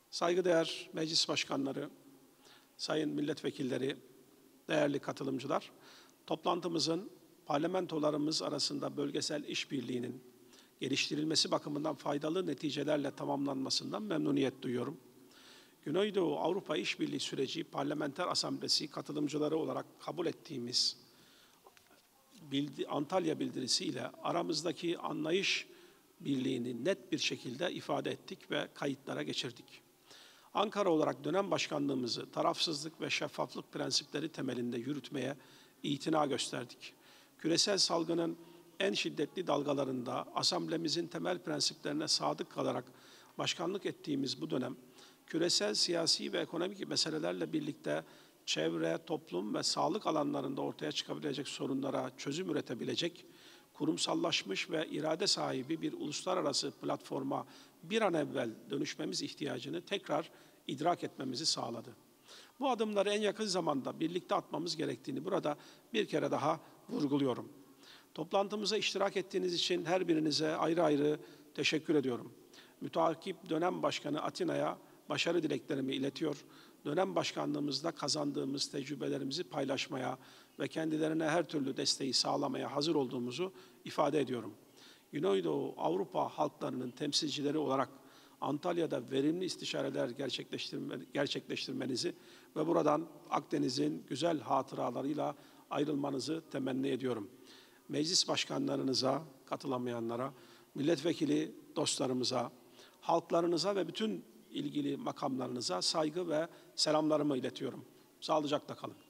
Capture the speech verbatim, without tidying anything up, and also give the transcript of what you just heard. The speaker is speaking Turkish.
Saygıdeğer meclis başkanları, sayın milletvekilleri, değerli katılımcılar, toplantımızın parlamentolarımız arasında bölgesel işbirliğinin geliştirilmesi bakımından faydalı neticelerle tamamlanmasından memnuniyet duyuyorum. Güneydoğu Avrupa İşbirliği Süreci Parlamenter Asamblesi katılımcıları olarak kabul ettiğimiz bildi, Antalya bildirisi ile aramızdaki anlayış birliğini net bir şekilde ifade ettik ve kayıtlara geçirdik. Ankara olarak dönem başkanlığımızı tarafsızlık ve şeffaflık prensipleri temelinde yürütmeye itina gösterdik. Küresel salgının en şiddetli dalgalarında asamblemizin temel prensiplerine sadık kalarak başkanlık ettiğimiz bu dönem, küresel siyasi ve ekonomik meselelerle birlikte çevre, toplum ve sağlık alanlarında ortaya çıkabilecek sorunlara çözüm üretebilecek, kurumsallaşmış ve irade sahibi bir uluslararası platforma bir an evvel dönüşmemiz ihtiyacını tekrar idrak etmemizi sağladı. Bu adımları en yakın zamanda birlikte atmamız gerektiğini burada bir kere daha vurguluyorum. Toplantımıza iştirak ettiğiniz için her birinize ayrı ayrı teşekkür ediyorum. Müteakip dönem başkanı Atina'ya başarı dileklerimi iletiyor. Dönem başkanlığımızda kazandığımız tecrübelerimizi paylaşmaya ve kendilerine her türlü desteği sağlamaya hazır olduğumuzu ifade ediyorum. Güneydoğu Avrupa halklarının temsilcileri olarak Antalya'da verimli istişareler gerçekleştirme, gerçekleştirmenizi ve buradan Akdeniz'in güzel hatıralarıyla ayrılmanızı temenni ediyorum. Meclis başkanlarınıza, katılamayanlara, milletvekili dostlarımıza, halklarınıza ve bütün ilgili makamlarınıza saygı ve selamlarımı iletiyorum. Sağlıcakla kalın.